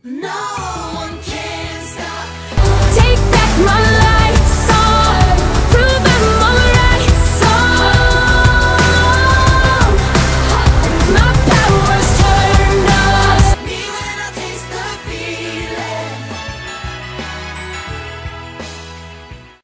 No one can stop. Take back my life.